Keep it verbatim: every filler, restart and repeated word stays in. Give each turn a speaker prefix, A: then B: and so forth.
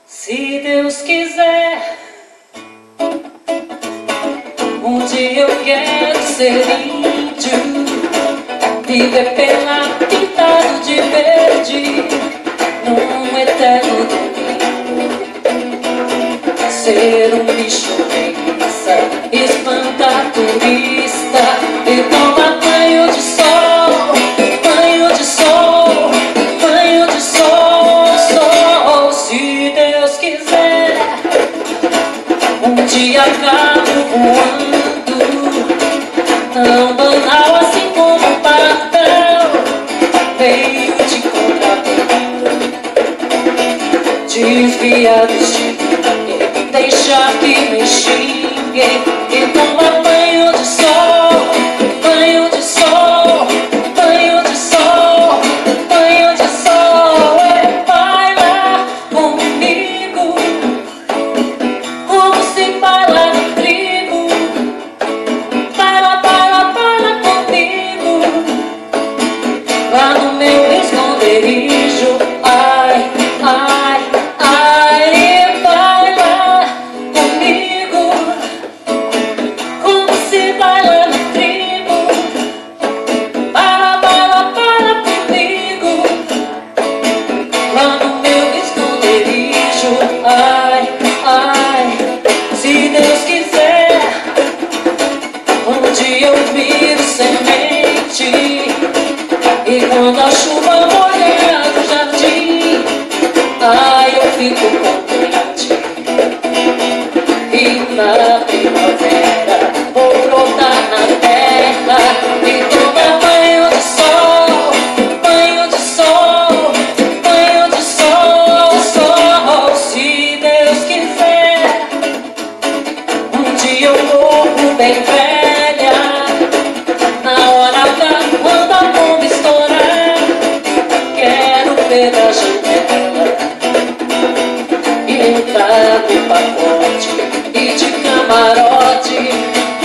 A: Se Deus quiser, um dia eu quero ser índio, viver pela pintado de verde, num eterno domingo. Ser um bicho preguiça, espantar turista e tomar banho de sol, banho de sol, banho de sol, sol. Se Deus quiser, um dia acabo voando, tão banal assim como um pardal, veio de contrabando, desviados de mim, deixar que me xinguem e tomar banho de sol, banho de sol, banho de sol, banho de sol. É bailar comigo, como se baila no trigo. Baila, baila, baila comigo, lá no meu esconderijo. Ai, ai, ai, baila comigo, como se baila no trigo. Baila, baila, baila comigo, lá no meu esconderijo. Ai, ai, se Deus quiser, um dia eu viro semente, e quando a chuva molha o jardim, ai, eu fico contente. E na primavera vou brotar na terra e tomar banho de sol, banho de sol, banho de sol, sol. Se Deus quiser, um dia eu morro bem velha, na hora da quando a bomba estourar. Quero ver da janela e entrar no pacote e de camarote